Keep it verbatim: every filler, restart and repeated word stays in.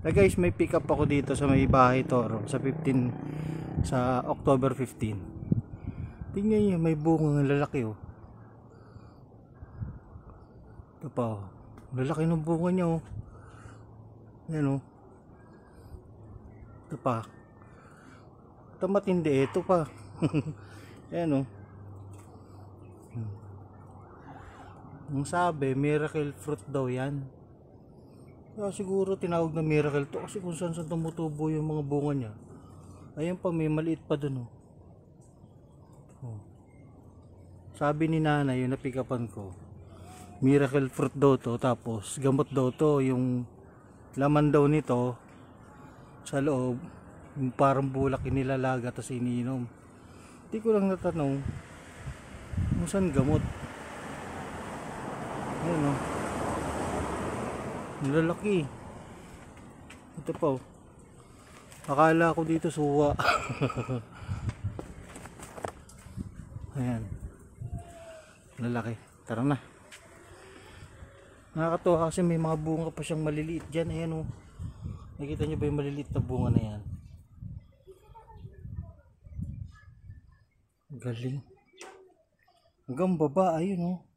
Hey guys, may pick up ako dito sa may bahay Toro sa fifteen, sa October fifteen. Tingnan niyo, may bunga ng lalaki oh. Ito pa oh. Lalaki ng bunga niya oh. Ayan oh. Ito pa. Ito matindi, ito pa. Ayan oh. Ang sabi, miracle fruit daw yan. Kaya siguro tinawag na miracle to kasi kung saan saan tumutubo yung mga bunga niya. Ayan pa, may maliit pa dun oh. Oh. Sabi ni nanay, yung napikapan ko, miracle fruit daw to, tapos gamot daw to, yung laman daw nito sa loob, yung parang bulak inilalaga tapos iniinom. Hindi ko lang natanong kung saan gamot. Ayan oh. Lalaki. Ito pa oh. Akala ko dito suwa. Ayan. Lalaki. Tara na. Nakakatuwa kasi may mga bunga pa siyang maliliit dyan. Ayan oh. Nakikita nyo ba yung maliliit na bunga na yan? Galing. Hanggang baba. Ayun oh.